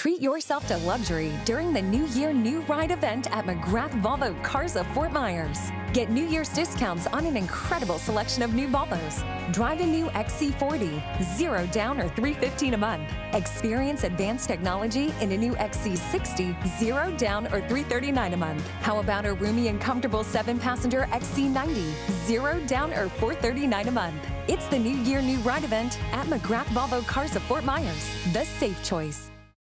Treat yourself to luxury during the New Year New Ride event at McGrath Volvo Cars of Fort Myers. Get New Year's discounts on an incredible selection of new Volvos. Drive a new XC40, 0 down or $315 a month. Experience advanced technology in a new XC60, 0 down or $339 a month. How about a roomy and comfortable 7-passenger XC90, 0 down or $439 a month. It's the New Year New Ride event at McGrath Volvo Cars of Fort Myers, the safe choice.